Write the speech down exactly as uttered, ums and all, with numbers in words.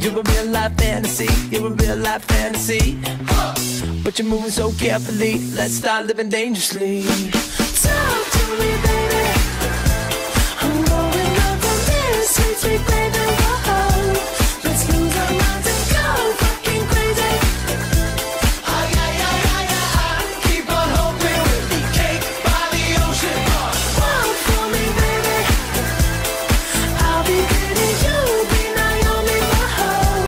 You're a real life fantasy, you're a real life fantasy, but you're moving so carefully. Let's start living dangerously.